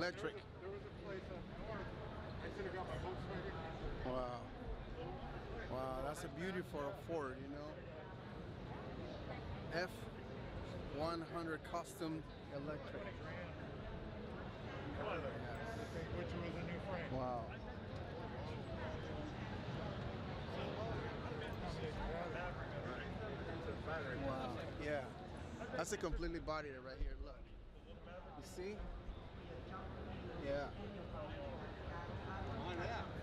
electric. There was a place up north. I should have got my Volkswagen. Wow. Wow, that's a beauty for a Ford, you know. F100 custom electric. Which was a new frame. Wow. Wow. Yeah. That's a completely body right here. Look. You see? Yeah. On that.